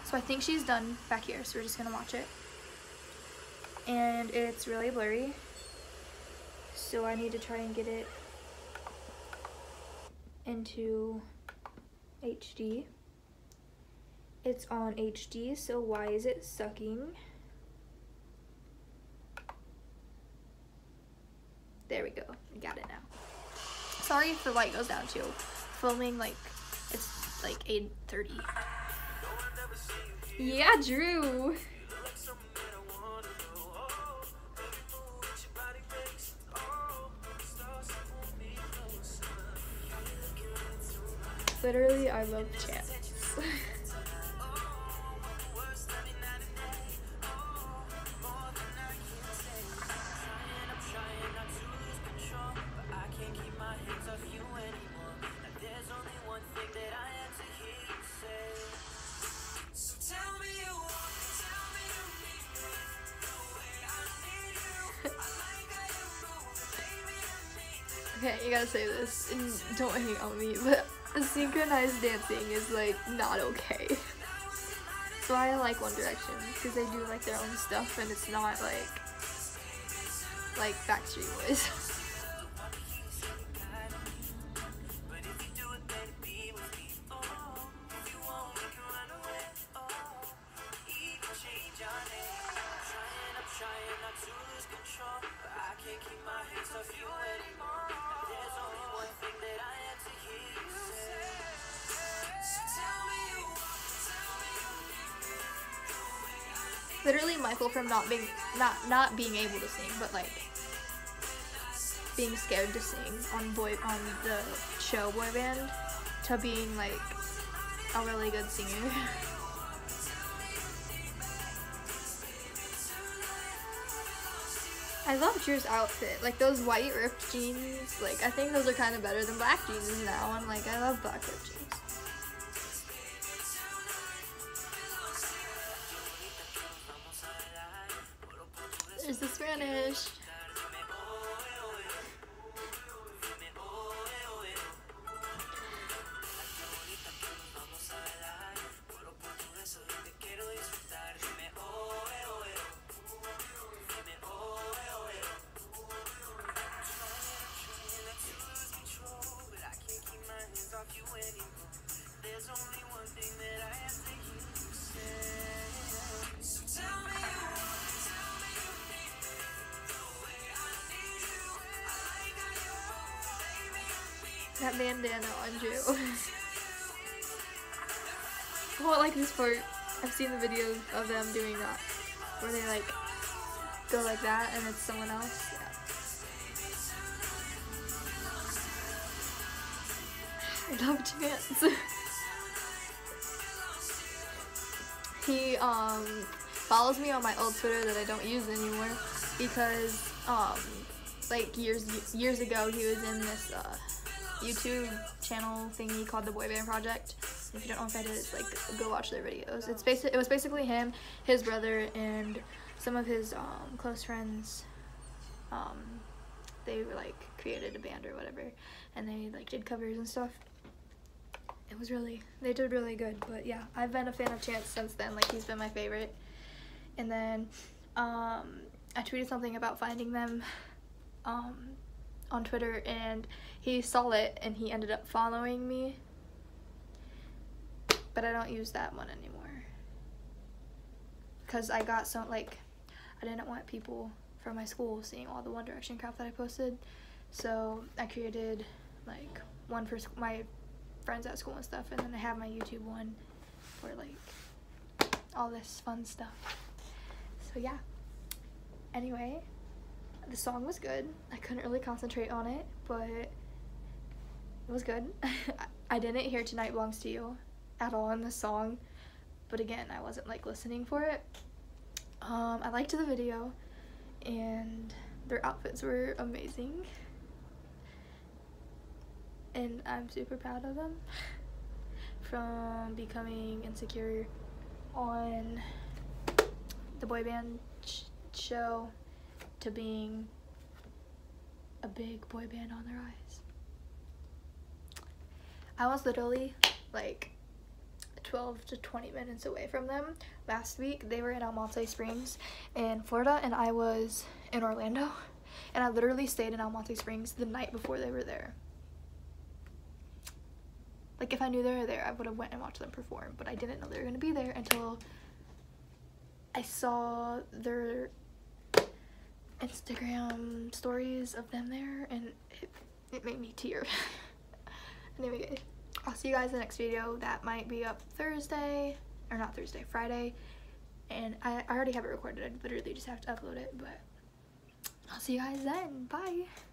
So I think she's done back here, so we're just gonna watch it. And it's really blurry, so I need to try and get it into HD. It's on HD, so why is it sucking? There we go, I got it now. Sorry if the light goes down too. Filming like, it's like 8:30. Yeah, Drew. Literally, I love Chance. Okay, you gotta say this, and don't hate on me, but synchronized dancing is like not okay. So I like One Direction because they do like their own stuff, and it's not like Backstreet Boys. Literally Michael from not being able to sing, but like being scared to sing on the show Boy Band, to being like a really good singer. I love Drew's outfit, like those white ripped jeans, like I think those are kind of better than black jeans now, and like I love black ripped jeans. There's the Spanish. That bandana on Drew. Oh, I like this part. I've seen the videos of them doing that, where they like go like that and it's someone else. Yeah. I love Chance. He follows me on my old Twitter that I don't use anymore because like years ago he was in this YouTube channel thingy called The Boy Band Project. If you don't know what that is, like go watch their videos. It was basically him, his brother, and some of his close friends. They were like created a band or whatever, and they like did covers and stuff. They did really good. But yeah, I've been a fan of Chance since then. Like he's been my favorite. And then I tweeted something about finding them on Twitter, and he saw it and he ended up following me, but I don't use that one anymore because I got some, like, I didn't want people from my school seeing all the One Direction crap that I posted, so I created like one for my friends at school and stuff, and then I have my YouTube one for like all this fun stuff. So yeah, anyway, the song was good. I couldn't really concentrate on it, but it was good. I didn't hear Tonight Belongs to You at all in the song, but again, I wasn't like listening for it. I liked the video, and their outfits were amazing, and I'm super proud of them from becoming insecure on the boy band show to being a big boy band on the rise. I was literally like 12 to 20 minutes away from them. Last week they were in Almonte Springs in Florida and I was in Orlando, and I literally stayed in Almonte Springs the night before they were there. Like, if I knew they were there, I would have went and watched them perform, but I didn't know they were going to be there until I saw their Instagram stories of them there, and it made me tear. Anyway, I'll see you guys in the next video. That might be up Thursday, or not Thursday, Friday, and I already have it recorded. I literally just have to upload it, but I'll see you guys then. Bye!